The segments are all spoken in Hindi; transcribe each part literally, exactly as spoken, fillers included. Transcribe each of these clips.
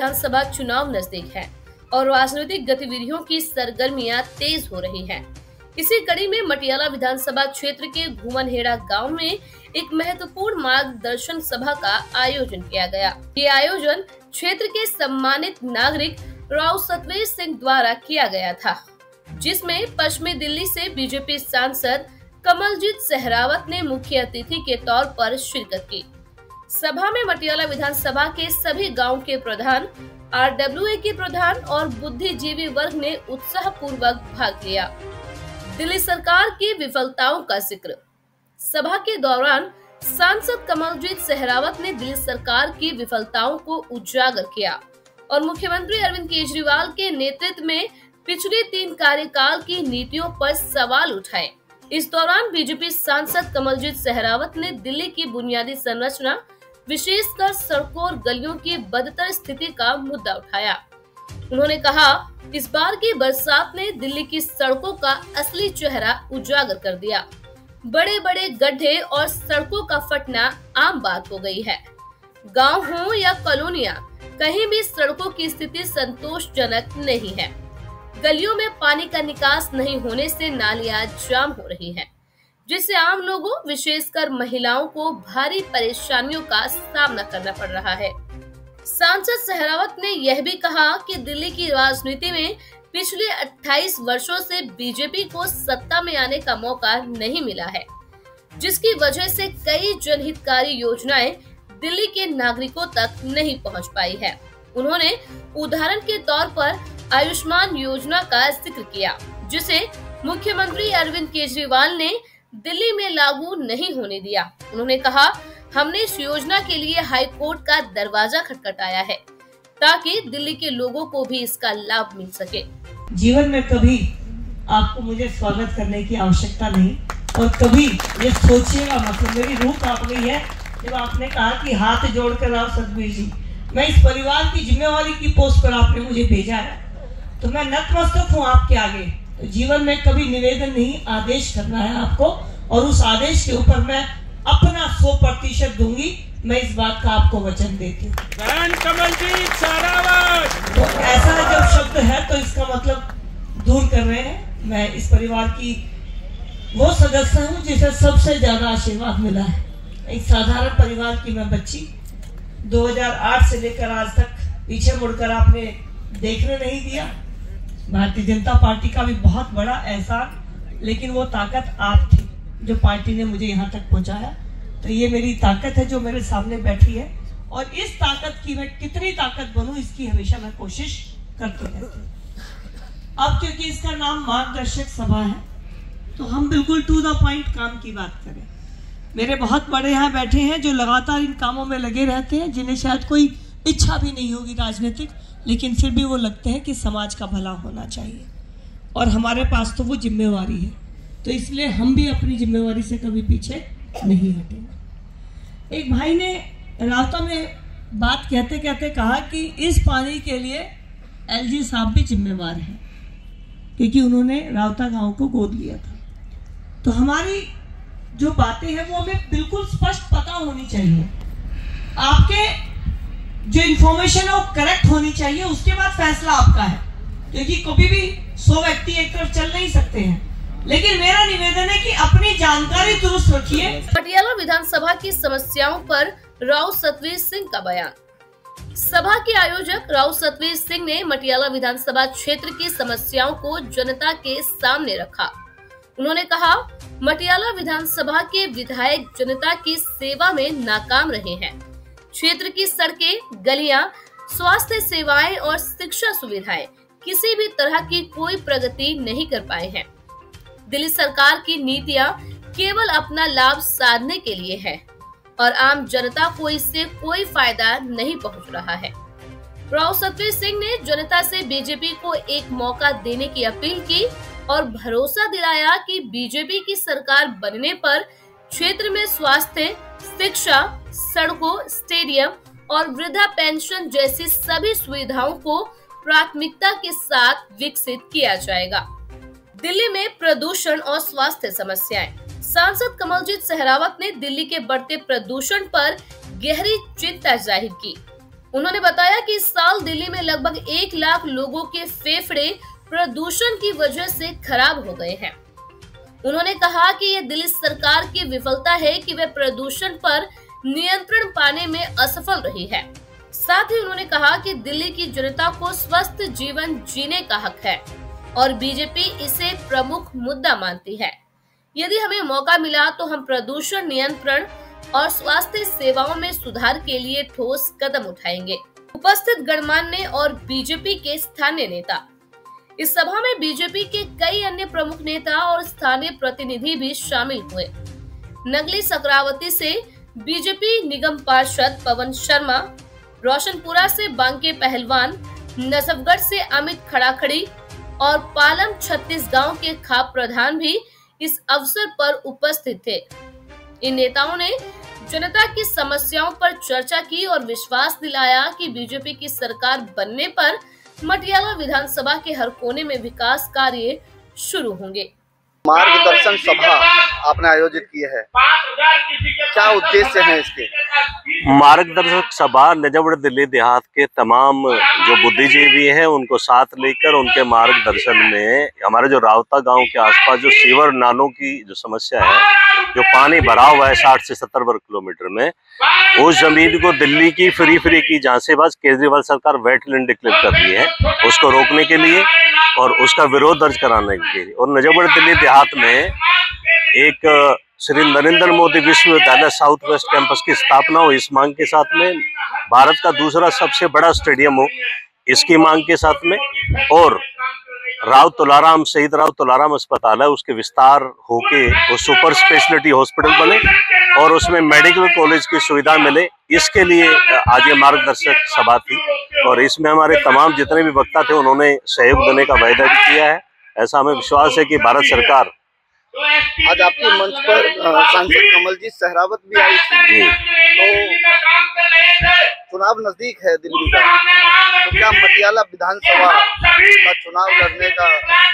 विधानसभा चुनाव नजदीक है और राजनीतिक गतिविधियों की सरगर्मियां तेज हो रही हैं। इसी कड़ी में मटियाला विधानसभा क्षेत्र के घुमनहेड़ा गांव में एक महत्वपूर्ण मार्गदर्शन सभा का आयोजन किया गया। ये आयोजन क्षेत्र के सम्मानित नागरिक राव सतवीर सिंह द्वारा किया गया था, जिसमें पश्चिमी दिल्ली से बीजेपी सांसद कमलजीत सहरावत ने मुख्य अतिथि के तौर पर शिरकत की। सभा में मटियाला विधानसभा के सभी गांव के प्रधान, आरडब्ल्यूए के प्रधान और बुद्धिजीवी वर्ग ने उत्साह पूर्वक भाग लिया। दिल्ली सरकार की विफलताओं का जिक्र। सभा के दौरान सांसद कमलजीत सहरावत ने दिल्ली सरकार की विफलताओं को उजागर किया और मुख्यमंत्री अरविंद केजरीवाल के नेतृत्व में पिछले तीन कार्यकाल की नीतियों पर सवाल उठाए। इस दौरान बीजेपी सांसद कमलजीत सहरावत ने दिल्ली की बुनियादी संरचना, विशेषकर सड़कों और गलियों की बदतर स्थिति का मुद्दा उठाया। उन्होंने कहा, इस बार की बरसात ने दिल्ली की सड़कों का असली चेहरा उजागर कर दिया। बड़े बड़े गड्ढे और सड़कों का फटना आम बात हो गई है। गांव हो या कॉलोनियां, कहीं भी सड़कों की स्थिति संतोषजनक नहीं है। गलियों में पानी का निकास नहीं होने से नालियां जाम हो रही हैं, जिससे आम लोगों विशेषकर महिलाओं को भारी परेशानियों का सामना करना पड़ रहा है। सांसद सहरावत ने यह भी कहा कि दिल्ली की राजनीति में पिछले अट्ठाईस वर्षों से बीजेपी को सत्ता में आने का मौका नहीं मिला है, जिसकी वजह से कई जनहितकारी योजनाएं दिल्ली के नागरिकों तक नहीं पहुंच पाई है। उन्होंने उदाहरण के तौर पर आयुष्मान योजना का जिक्र किया, जिसे मुख्यमंत्री अरविंद केजरीवाल ने दिल्ली में लागू नहीं होने दिया। उन्होंने कहा, हमने इस योजना के लिए हाई कोर्ट का दरवाजा खटखटाया है ताकि दिल्ली के लोगों को भी इसका लाभ मिल सके। जीवन में कभी आपको मुझे स्वागत करने की आवश्यकता नहीं और कभी ये सोचिएगा, मतलब मेरी रूह कांप गई है जब आपने कहा कि हाथ जोड़कर राव सतवीर जी, मैं इस परिवार की जिम्मेवारी की पोस्ट पर आपने मुझे भेजा है, तो मैं नतमस्तक हूँ आपके आगे। तो जीवन में कभी निवेदन नहीं, आदेश करना है आपको और उस आदेश के ऊपर मैं अपना सौ प्रतिशत दूंगी। मैं इस बात का आपको वचन देती हूँ। तो ऐसा जब शब्द है तो इसका मतलब दूर कर रहे हैं। मैं इस परिवार की वो सदस्य हूँ जिसे सबसे ज्यादा आशीर्वाद मिला है। एक साधारण परिवार की मैं बच्ची, दो हज़ार आठ से लेकर आज तक पीछे मुड़कर आपने देखने नहीं दिया। भारतीय जनता पार्टी का भी बहुत बड़ा एहसान, लेकिन वो ताकत आप थी जो पार्टी ने मुझे यहाँ तक पहुँचाया। तो ये मेरी ताकत है जो मेरे सामने बैठी है और इस ताकत की मैं कितनी ताकत बनूं इसकी हमेशा मैं कोशिश करती रहती हूँ। अब क्योंकि इसका नाम मार्गदर्शक सभा है तो हम बिल्कुल टू द पॉइंट काम की बात करें। मेरे बहुत बड़े यहाँ बैठे हैं जो लगातार इन कामों में लगे रहते हैं, जिन्हें शायद कोई इच्छा भी नहीं होगी राजनीतिक, लेकिन फिर भी वो लगते हैं कि समाज का भला होना चाहिए और हमारे पास तो वो जिम्मेवारी है। तो इसलिए हम भी अपनी जिम्मेवारी से कभी पीछे नहीं हटेंगे। एक भाई ने रावता में बात कहते कहते कहा कि इस पानी के लिए एलजी साहब भी जिम्मेवार हैं, क्योंकि उन्होंने रावता गांव को गोद लिया था। तो हमारी जो बातें हैं वो हमें बिल्कुल स्पष्ट पता होनी चाहिए। आपके जो इंफॉर्मेशन है वो करेक्ट होनी चाहिए, उसके बाद फैसला आपका है, क्योंकि कभी भी सौ व्यक्ति एक तरफ चल नहीं सकते हैं। लेकिन मेरा निवेदन है कि अपनी जानकारी दुरुस्त रखिए। मटियाला विधानसभा की समस्याओं पर राव सतवीर सिंह का बयान। सभा के आयोजक राव सतवीर सिंह ने मटियाला विधानसभा क्षेत्र की समस्याओं को जनता के सामने रखा। उन्होंने कहा, मटियाला विधानसभा के विधायक जनता की सेवा में नाकाम रहे हैं। क्षेत्र की सड़कें, गलियां, स्वास्थ्य सेवाएं और शिक्षा सुविधाएं किसी भी तरह की कोई प्रगति नहीं कर पाए हैं। दिल्ली सरकार की नीतियां केवल अपना लाभ साधने के लिए है और आम जनता को इससे कोई फायदा नहीं पहुंच रहा है। राव सतवीर सिंह ने जनता से बीजेपी को एक मौका देने की अपील की और भरोसा दिलाया कि बीजेपी की सरकार बनने पर क्षेत्र में स्वास्थ्य, शिक्षा, सड़कों, स्टेडियम और वृद्धा पेंशन जैसी सभी सुविधाओं को प्राथमिकता के साथ विकसित किया जाएगा। दिल्ली में प्रदूषण और स्वास्थ्य समस्याएं। सांसद कमलजीत सहरावत ने दिल्ली के बढ़ते प्रदूषण पर गहरी चिंता जाहिर की। उन्होंने बताया कि इस साल दिल्ली में लगभग एक लाख लोगों के फेफड़े प्रदूषण की वजह से खराब हो गए हैं। उन्होंने कहा कि यह दिल्ली सरकार की विफलता है कि वह प्रदूषण पर नियंत्रण पाने में असफल रही है। साथ ही उन्होंने कहा कि दिल्ली की जनता को स्वस्थ जीवन जीने का हक है और बीजेपी इसे प्रमुख मुद्दा मानती है। यदि हमें मौका मिला तो हम प्रदूषण नियंत्रण और स्वास्थ्य सेवाओं में सुधार के लिए ठोस कदम उठाएंगे। उपस्थित गणमान्य और बीजेपी के स्थानीय नेता, इस सभा में बीजेपी के कई अन्य प्रमुख नेता और स्थानीय प्रतिनिधि भी शामिल हुए। नगली सकरावती से बीजेपी निगम पार्षद पवन शर्मा, रोशनपुरा से बांके पहलवान, नजफगढ़ से अमित खड़ाखड़ी और पालम छत्तीसगांव के खाप प्रधान भी इस अवसर पर उपस्थित थे। इन नेताओं ने जनता की समस्याओं पर चर्चा की और विश्वास दिलाया कि बीजेपी की सरकार बनने पर मटियाला विधानसभा के हर कोने में विकास कार्य शुरू होंगे। मार्गदर्शन सभा आपने आयोजित की है, क्या उद्देश्य है इसके? मार्गदर्शक सभा नजफगढ़ दिल्ली देहात के तमाम जो बुद्धिजीवी हैं उनको साथ लेकर उनके मार्गदर्शन में हमारे जो रावता गांव के आसपास जो सीवर नालों की जो समस्या है, जो पानी भरा हुआ है साठ से सत्तर वर्ग किलोमीटर में, उस जमीन को दिल्ली की फ्री फ्री की जहाँ से बस केजरीवाल सरकार वेटलैंड डिक्लेयर कर रही है, उसको रोकने के लिए और उसका विरोध दर्ज कराने के लिए। और नजफगढ़ दिल्ली देहात में एक श्री नरेंद्र मोदी विश्वविद्यालय साउथ वेस्ट कैंपस की स्थापना हो, इस मांग के साथ में भारत का दूसरा सबसे बड़ा स्टेडियम हो, इसकी मांग के साथ में, और राव तुलाराम शहीद राव तुलाराम अस्पताल है उसके विस्तार होके वो सुपर स्पेशलिटी हॉस्पिटल बने और उसमें मेडिकल कॉलेज की सुविधा मिले, इसके लिए आज ये मार्गदर्शक सभा थी। और इसमें हमारे तमाम जितने भी वक्ता थे उन्होंने सहयोग देने का वायदा भी किया है। ऐसा हमें विश्वास है कि भारत सरकार। आज आपके मंच पर सांसद कमलजीत सहरावत भी आई थी जी, तो चुनाव नजदीक है दिल्ली का, तो क्या मटियाला विधानसभा का चुनाव लड़ने का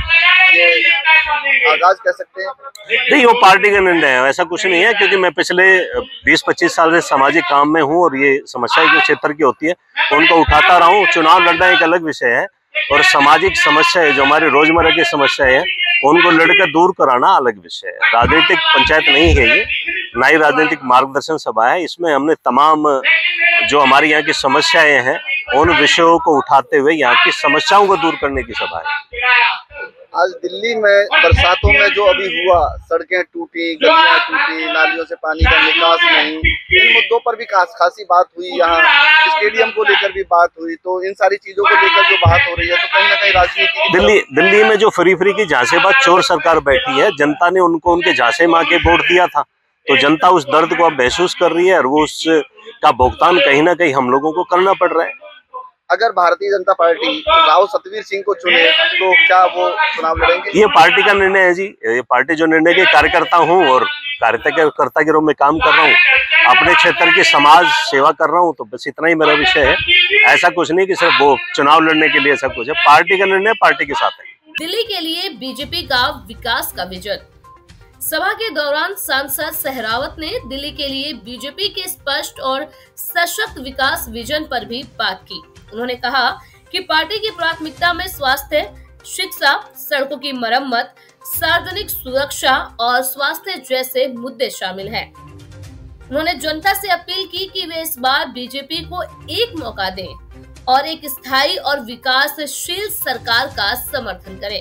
ये आगाज कह सकते हैं? नहीं, वो पार्टी का निर्णय है, ऐसा कुछ नहीं है, क्योंकि मैं पिछले बीस पच्चीस साल से सामाजिक काम में हूँ और ये समस्याएं जो क्षेत्र की होती है उनको उठाता रहा हूँ। चुनाव लड़ना एक अलग विषय है और सामाजिक समस्याएं जो हमारी रोजमर्रा की समस्याएं हैं उनको लड़कर दूर कराना अलग विषय है। राजनीतिक पंचायत नहीं है ये, ना ही राजनीतिक मार्गदर्शन सभा है। इसमें हमने तमाम जो हमारी यहाँ की समस्याएं हैं उन विषयों को उठाते हुए यहाँ की समस्याओं को दूर करने की सभा है। आज दिल्ली में बरसातों में जो अभी हुआ, सड़कें टूटी, गलियां टूटी, नालियों से पानी का निकास नहीं, इन मुद्दों पर भी खास खासी बात हुई। यहाँ स्टेडियम को लेकर भी बात हुई, तो इन सारी चीजों को लेकर जो बात हो रही है, तो कहीं ना कहीं राजनीति दिल्ली दिल्ली में जो फ्री फ्री की झांसेबाज चोर सरकार बैठी है, जनता ने उनको उनके झांसे माँ के वोट दिया था, तो जनता उस दर्द को अब महसूस कर रही है और वो उसका भुगतान कहीं ना कहीं हम लोगों को करना पड़ रहा है। अगर भारतीय जनता पार्टी राव सतवीर सिंह को चुने तो क्या वो चुनाव लड़ेंगे? ये पार्टी का निर्णय है जी, ये पार्टी जो निर्णय के कार्यकर्ता हूँ और कार्यकर्ता के रूप में काम कर रहा हूँ, अपने क्षेत्र की समाज सेवा कर रहा हूँ, तो बस इतना ही मेरा विषय है। ऐसा कुछ नहीं कि सिर्फ वो चुनाव लड़ने के लिए ऐसा कुछ है, पार्टी का निर्णय पार्टी के साथ है। दिल्ली के लिए बीजेपी का विकास का विजन। सभा के दौरान सांसद सहरावत ने दिल्ली के लिए बीजेपी के स्पष्ट और सशक्त विकास विजन पर भी बात की। उन्होंने कहा कि पार्टी की प्राथमिकता में स्वास्थ्य, शिक्षा, सड़कों की मरम्मत, सार्वजनिक सुरक्षा और स्वास्थ्य जैसे मुद्दे शामिल हैं। उन्होंने जनता से अपील की कि वे इस बार बीजेपी को एक मौका दें और एक स्थायी और विकासशील सरकार का समर्थन करें।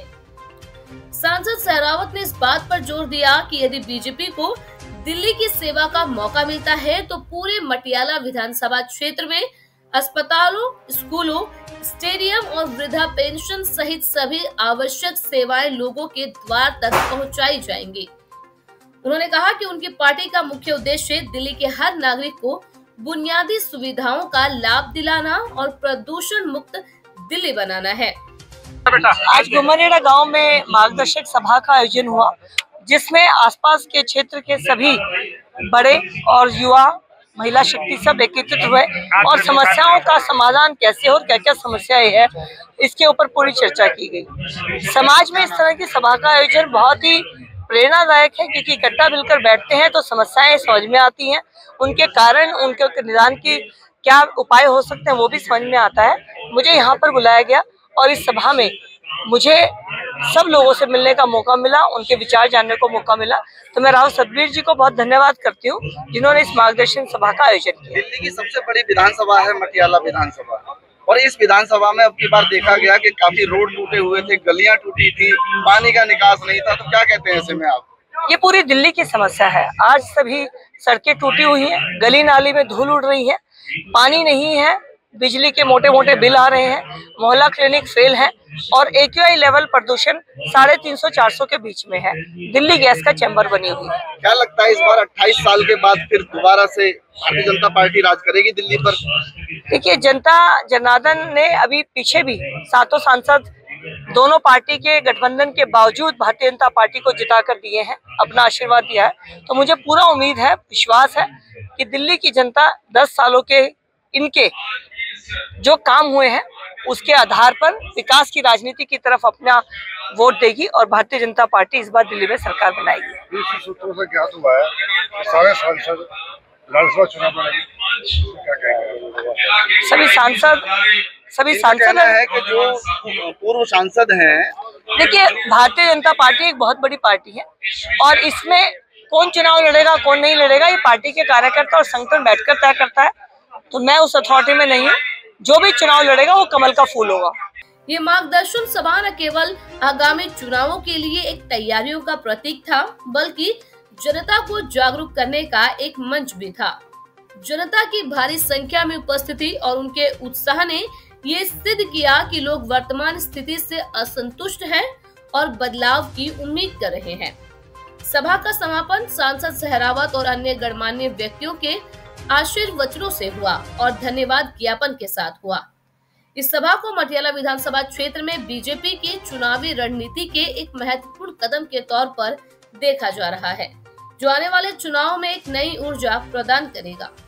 सांसद सहरावत ने इस बात पर जोर दिया कि यदि बीजेपी को दिल्ली की सेवा का मौका मिलता है तो पूरे मटियाला विधानसभा क्षेत्र में अस्पतालों, स्कूलों, स्टेडियम और वृद्धा पेंशन सहित सभी आवश्यक सेवाएं लोगों के द्वार तक पहुंचाई जाएंगी। उन्होंने कहा कि उनकी पार्टी का मुख्य उद्देश्य दिल्ली के हर नागरिक को बुनियादी सुविधाओं का लाभ दिलाना और प्रदूषण मुक्त दिल्ली बनाना है। आज घुमनेड़ा गांव में मार्गदर्शक सभा का आयोजन हुआ, जिसमें आसपास के क्षेत्र के सभी बड़े और युवा, महिला शक्ति सब एकत्रित हुए और समस्याओं का समाधान कैसे हो और क्या क्या समस्याएं हैं इसके ऊपर पूरी चर्चा की गई। समाज में इस तरह की सभा का आयोजन बहुत ही प्रेरणादायक है, क्योंकि इकट्ठा मिलकर बैठते हैं तो समस्याएं समझ में आती हैं, उनके कारण, उनके निदान की क्या उपाय हो सकते हैं वो भी समझ में आता है। मुझे यहाँ पर बुलाया गया और इस सभा में मुझे सब लोगों से मिलने का मौका मिला, उनके विचार जानने को मौका मिला। तो मैं राव सतबीर जी को बहुत धन्यवाद करती हूँ जिन्होंने इस मार्गदर्शन सभा का आयोजन किया। दिल्ली की सबसे बड़ी विधानसभा है मटियाला विधानसभा, और इस विधानसभा में अब की बार देखा गया कि काफी रोड टूटे हुए थे, गलियां टूटी थी, पानी का निकास नहीं था। तो क्या कहते हैं ऐसे में आप? ये पूरी दिल्ली की समस्या है। आज सभी सड़कें टूटी हुई हैं, गली नाली में धूल उड़ रही है, पानी नहीं है, बिजली के मोटे मोटे बिल आ रहे हैं, मोहल्ला क्लिनिक फेल है और एक्यूआई लेवल प्रदूषण साढ़े तीन सौ चार सौ के बीच में है। दिल्ली गैस का चैम्बर बनी हुई है। क्या लगता है इस बार अट्ठाईस साल के बाद फिर दोबारा से भारतीय जनता पार्टी राज करेगी दिल्ली पर? देखिए, जनता जनार्दन ने अभी पीछे भी सातों सांसद दोनों पार्टी के गठबंधन के बावजूद भारतीय जनता पार्टी को जिता कर दिए हैं, अपना आशीर्वाद दिया है। तो मुझे पूरा उम्मीद है, विश्वास है कि दिल्ली की जनता दस सालों के इनके जो काम हुए हैं उसके आधार पर विकास की राजनीति की तरफ अपना वोट देगी और भारतीय जनता पार्टी इस बार दिल्ली में सरकार बनाएगी। सूत्रों से ज्ञात हुआ है सारे सांसद विधानसभा चुनाव लड़ेंगे, क्या कहेंगे? सभी सांसद सभी सांसद है कि जो पूर्व सांसद हैं। देखिए, भारतीय जनता पार्टी एक बहुत बड़ी पार्टी है और इसमें कौन चुनाव लड़ेगा कौन नहीं लड़ेगा ये पार्टी के कार्यकर्ता और संगठन बैठकर तय करता है। तो मैं उस अथॉरिटी में नहीं हूँ। जो भी चुनाव लड़ेगा वो कमल का फूल होगा। ये मार्गदर्शन सभा न केवल आगामी चुनावों के लिए एक तैयारियों का प्रतीक था, बल्कि जनता को जागरूक करने का एक मंच भी था। जनता की भारी संख्या में उपस्थिति और उनके उत्साह ने ये सिद्ध किया कि लोग वर्तमान स्थिति से असंतुष्ट हैं और बदलाव की उम्मीद कर रहे हैं। सभा का समापन सांसद सहरावत और अन्य गणमान्य व्यक्तियों के आशीर्वचनों से हुआ और धन्यवाद ज्ञापन के साथ हुआ। इस सभा को मटियाला विधानसभा क्षेत्र में बीजेपी की चुनावी रणनीति के एक महत्वपूर्ण कदम के तौर पर देखा जा रहा है, जो आने वाले चुनाव में एक नई ऊर्जा प्रदान करेगा।